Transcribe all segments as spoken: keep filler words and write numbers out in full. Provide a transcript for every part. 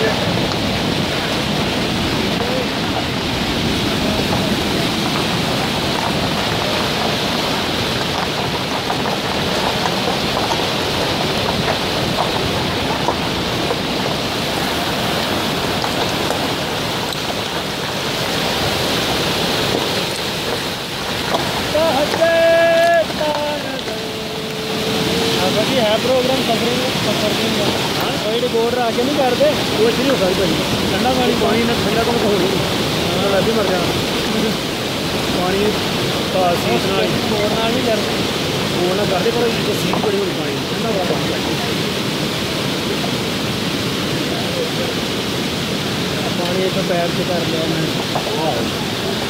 है प्रोग्राम सफर सफर हाँ गोड़ आके नहीं करते कुछ नहीं हो सकता ठंडा पानी पानी ना ठंडा कौन हो वैसे मर जाना पानी सीट गोड़ नहीं करते गोड़ ना करते पर सीट बड़ी होनी पानी ठंडा बड़ा पानी एक पैर से कर लिया मैं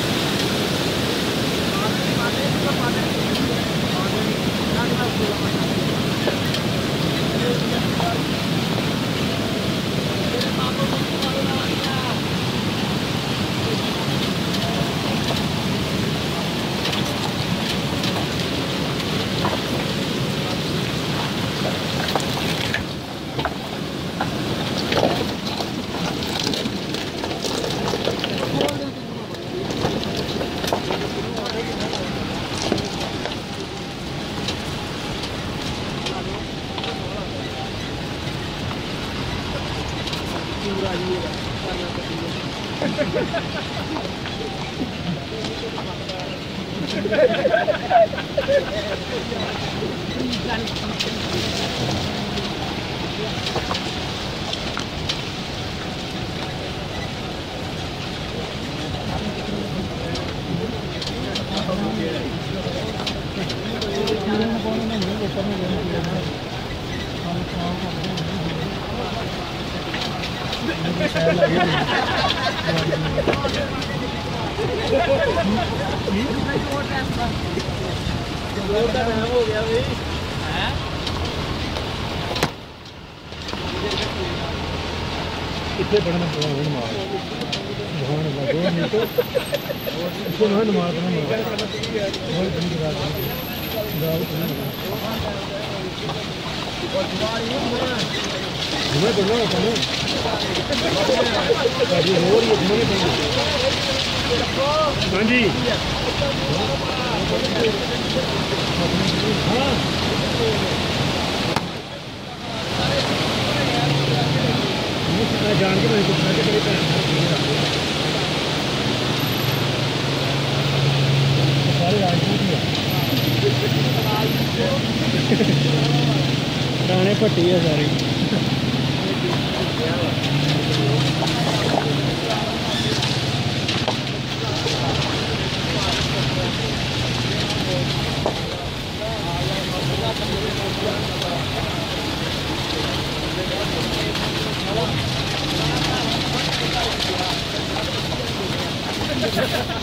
हो गया भाई कितने पढ़ना पड़ा मार भगवान भगवान नहीं तो इसको ना मार देना मार बहुत बड़ी बात है गाँव को नहीं मैं तो ना कहूँ अभी हो रही है घूमने हाँ जी हाँ मैं जान के मैं पूछना कि तेरी भैन सारे राजनीति गाने भट्टी है सारी Ha ha ha.